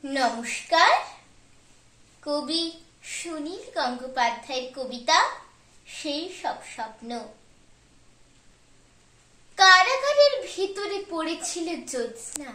নমস্কার। কবি সুনীল গঙ্গোপাধ্যায়ের কবিতা সেই সব স্বপ্ন। কারাগারের ভিতরে পড়েছিল জ্যোৎস্না,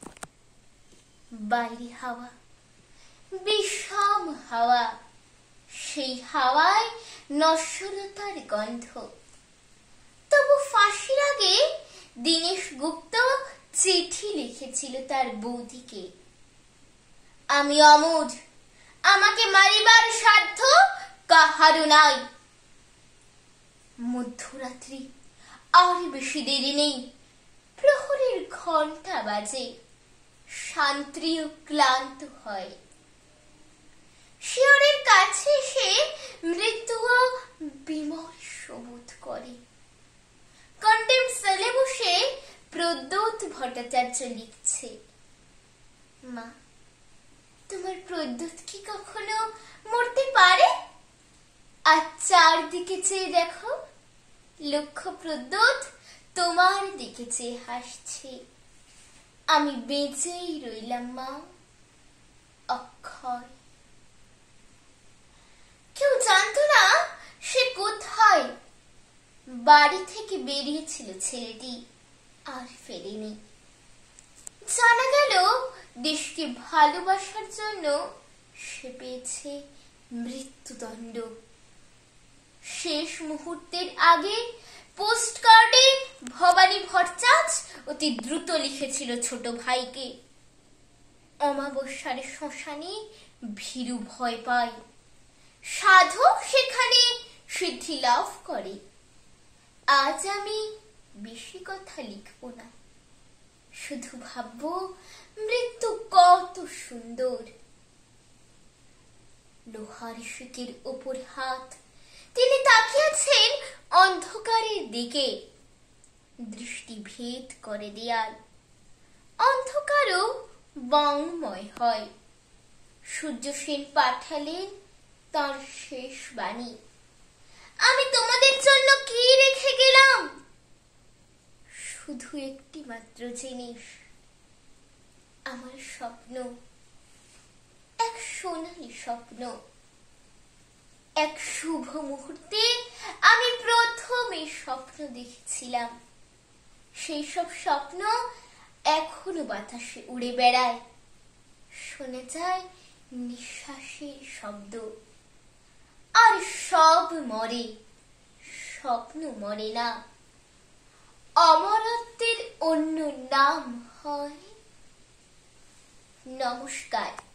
বাইরে হাওয়া, বিষম হাওয়া, সেই হাওয়ায় নশ্বরতার গন্ধ। তবু ফাঁসির আগে দীনেশ গুপ্ত চিঠি লিখেছিল তার বৌদিকে, আমি অমর, আমাকে মারিবার সাধ্য কাহারও নাই। মধ্যরাত্রি, আর বেশি দেরি নেই, প্রহরের ঘন্টা বাজে, শান্তিও ক্লান্ত হয়। শিয়রের কাছে এসে মৃত্যুও বিমর্ষ বোধ করে। কন্টেম সেলে বসে প্রদ্যোৎ ভট্টাচার্য লিখছে, মা, তোমার প্রদ্যোৎ কি কখনো মরতে পারে? আর চারদিকে চেয়ে দেখো, লক্ষ প্রদ্যোৎ তোমার দিকে চেয়ে হাসছে। আমি বেঁচেই রইলাম মা, অক্ষয়। কেউ জানতো না সে কোথায়। বাড়ি থেকে বেরিয়েছিল ছেলেটি, আর ফেরেনি। জানা গেল দেশকে ভালোবাসার জন্য সে পেয়েছে মৃত্যুদণ্ড। শেষ মুহূর্তের আগে পোস্ট কার্ডে ভবানী ভট্টাচার্য অতি দ্রুত লিখেছিল ছোট ভাইকে, অমাবস্যার শ্মশানে ভীরু ভয় পায়, সাধক সেখানে সিদ্ধি লাভ করে। আজ আমি বেশি কথা লিখব না, শুধু ভাববো মৃত্যু কত সুন্দর। লোহার শিকের ওপর হাত, তিনি তাকিয়েছেন অন্ধকারের দিকে। দৃষ্টি ভেদ করে দেয়াল, অন্ধকারও বাংময় হয়। সূর্য সেন পাঠালেন তার শেষ বাণী, আমি তোমাদের জন্য কি রেখে গেলাম? শুধু একটি মাত্র জিনিস, আমার স্বপ্ন, এক সোনালী স্বপ্ন। এক শুভ মুহূর্তে আমি প্রথম এই স্বপ্ন দেখেছিলাম। সেই সব স্বপ্ন এখনো বাতাসে উড়ে বেড়ায়, শোনা যায় নিঃশ্বাসের শব্দ। আর সব মরে, স্বপ্ন মরে না। অমরত্বের অন্য নাম হয় নমস্কার।